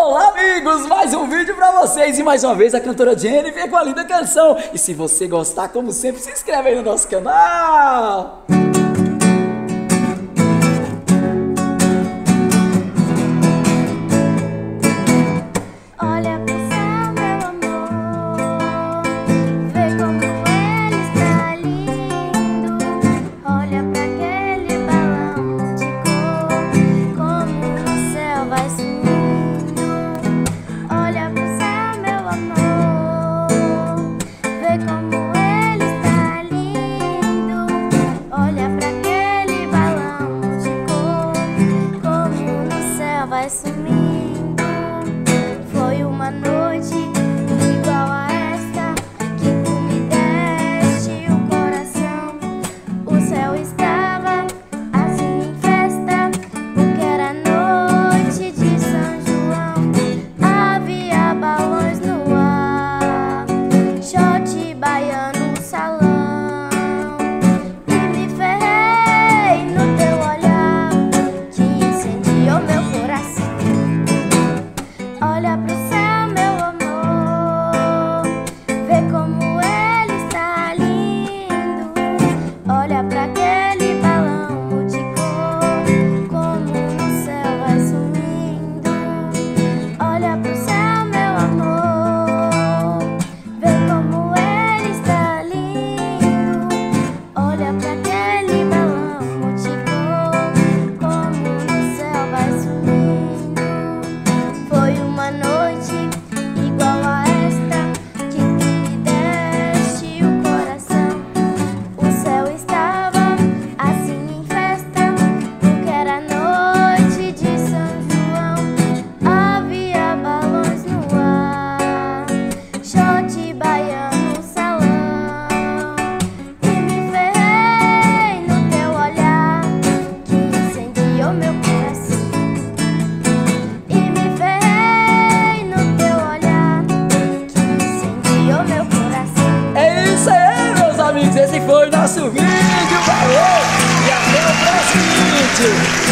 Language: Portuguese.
Olá, amigos! Mais um vídeo pra vocês e mais uma vez a cantora Jennifer com a linda canção. E se você gostar, como sempre, se inscreve aí no nosso canal. Olha pro céu, meu amor, vê como ele está lindo. Olha pra aquele balão de cor, como no céu vai subindo. Olha pro céu, meu amor, vê como ele está lindo. Olha pra aquele balão de cor, como no céu vai sumindo. Foi uma noite igual a esta que tu me deste o coração. O céu estava assim em festa, porque era noite de São João. Havia balões no ar, shot baiano no salão. E me ferrei no teu olhar que incendiou meu coração. Olha pro céu, meu amor, vê como ele está lindo. Olha pra aquele balão de cor, como no céu vai sumindo. Olha pro céu, meu amor, vê como ele está lindo. Olha pra aquele balão de cor, como no céu vai sumindo. Foi uma noite igual a esta que tu me deste o coração. O céu estava assim em festa, porque era noite de São João. Havia balões no ar, shot baiano no salão. E me ferrei no teu olhar que incendiou meu coração. E me ferrei no teu olhar que incendiou meu coração. É isso aí, meus amigos. Esse foi o nosso vídeo. Valeu! E até o próximo vídeo.